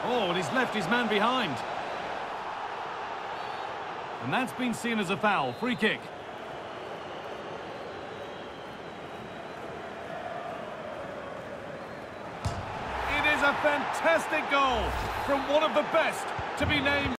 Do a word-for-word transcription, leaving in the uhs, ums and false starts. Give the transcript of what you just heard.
Oh, and he's left his man behind. And that's been seen as a foul. Free kick. It is a fantastic goal from one of the best to be named.